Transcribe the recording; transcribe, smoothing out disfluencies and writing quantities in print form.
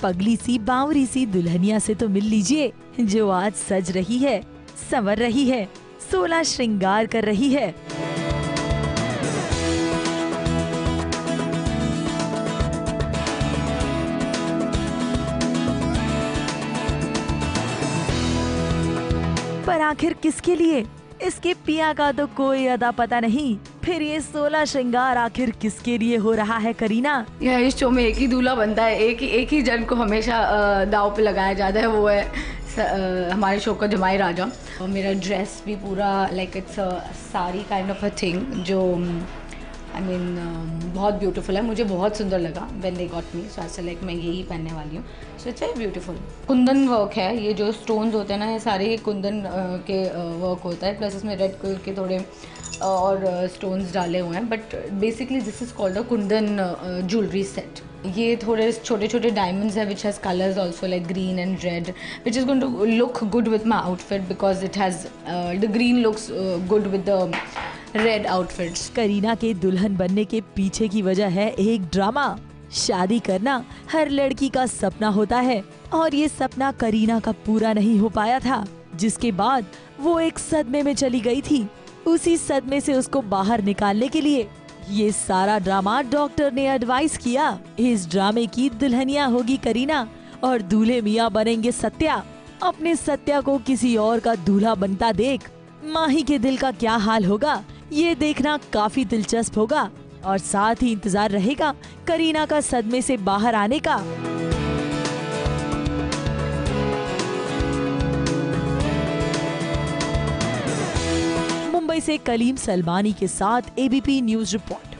पगली सी बावरी सी दुल्हनिया से तो मिल लीजिए, जो आज सज रही है, संवर रही है, 16 श्रृंगार कर रही है। पर आखिर किसके लिए? इसके पिया का तो कोई अदा पता नहीं। फिर ये 16 श्रृंगार आखिर किसके लिए हो रहा है करीना? यह इस शो में एक ही दूल्हा बनता है, एक ही जन को हमेशा दाव पे लगाया जाता है, वो है हमारे शो का जमाई राजा। और मेरा ड्रेस भी पूरा like it's sari kind of a thing, जो बहुत ब्यूटीफुल है। मुझे बहुत सुंदर लगा व्हेन दे गॉट मी, सो ऐसा लाइक मैं यही पहनने वाली हूँ। So it's very beautiful. Kundan work है, ये जो स्टोन्स होते हैं ना, ये सारे कुंदन के वर्क होता है, प्लस इसमें रेड कलर के थोड़े और स्टोन्स डाले हुए हैं, but basically this is called a Kundan jewellery set. ये थोड़े छोटे छोटे डायमंड्स है which has colours also like green and red, which is going to look good with my outfit because it has the green looks good with the red outfits. Kareena के दुल्हन बनने के पीछे की वजह है एक ड्रामा। शादी करना हर लड़की का सपना होता है और ये सपना करीना का पूरा नहीं हो पाया था, जिसके बाद वो एक सदमे में चली गई थी। उसी सदमे से उसको बाहर निकालने के लिए ये सारा ड्रामा डॉक्टर ने एडवाइस किया। इस ड्रामे की दुल्हनिया होगी करीना और दूल्हे मियाँ बनेंगे सत्या। अपने सत्या को किसी और का दूल्हा बनता देख माही के दिल का क्या हाल होगा, ये देखना काफी दिलचस्प होगा। और साथ ही इंतजार रहेगा करीना का सदमे से बाहर आने का। मुंबई से कलीम सलमानी के साथ एबीपी न्यूज रिपोर्ट।